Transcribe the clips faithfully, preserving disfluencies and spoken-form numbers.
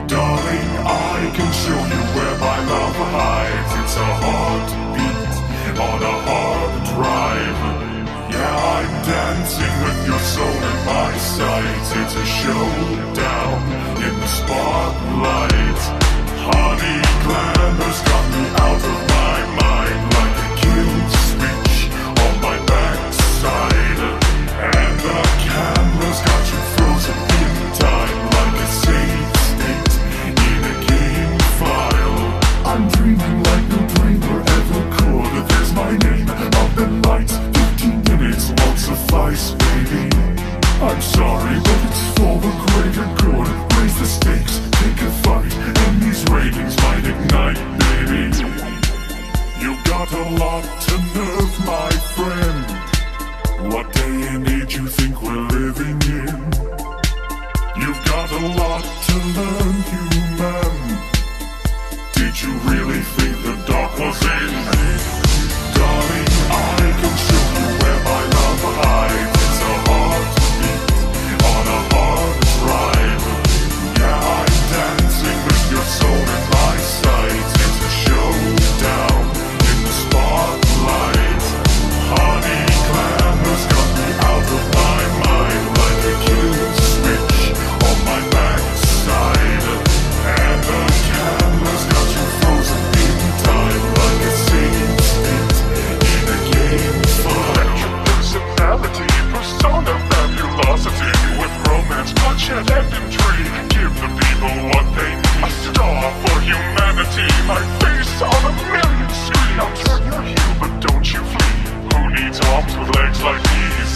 Darling, I can show you where my love hides. It's a heartbeat on a hard drive. Yeah, I'm dancing with your soul in my sights. It's a showdown in the spotlight. Honey, glamour's got me out of my mind, like a kill switch on my backside. And the camera's got you frozen in time, like a save state in a game file. I'm dreaming like no dreamer ever could. There's my name up the lights. Fifteen minutes won't suffice, baby. I'm sorry, but it's for the greater good. Raise the stakes, take a fight, and these ratings might ignite, baby. You got a lot to nerve, my friend. What day and age you think we're living in? You've got a lot to learn, human. Did you really think the dark was in? Darling, I can show you where my love hides. It's a heartbeat on a hard drive. Yeah, I'm dancing with your soul in my sights. It's a showdown in the spotlight. Honey, glamour's got me out of my mind, like a kill switch on my backside. And the camera's got you frozen in time, like a save state in a game file. Personality, persona, fabulosity, with romance, bloodshed, and intrigue. Give the people what they need. A star for humanity, my face on a million screens. I'll turn your heel, but don't you flee. Who needs arms with legs like these?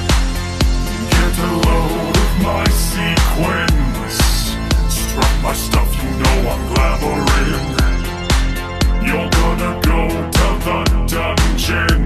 Get a load of my sequence. Struck my stuff, you know I'm glamoring. You're gonna go to the dungeon.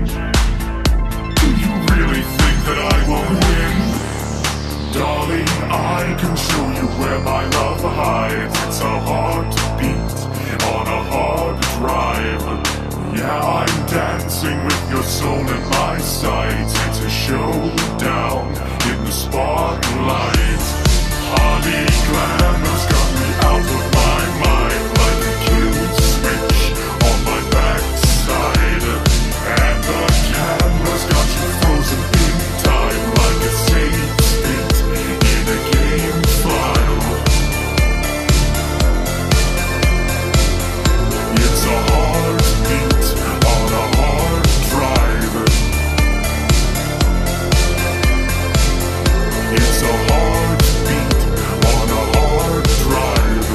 Do you really think that I will win? Darling, I can show you where my love hides. It's a heartbeat on a hard drive. Yeah, I'm dancing with your soul in my sights. It's a showdown in the spotlight. Honey, glamour's got me out of my mind, like a kill switch on my backside. And the camera's got you frozen in time, like a save state in a game file. It's a heartbeat on a hard drive. It's a heartbeat on a hard drive.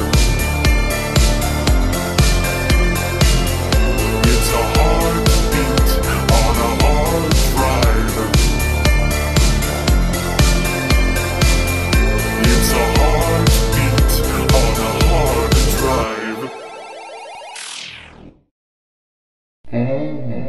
It's a heartbeat on a hard drive. It's a heartbeat on a hard drive.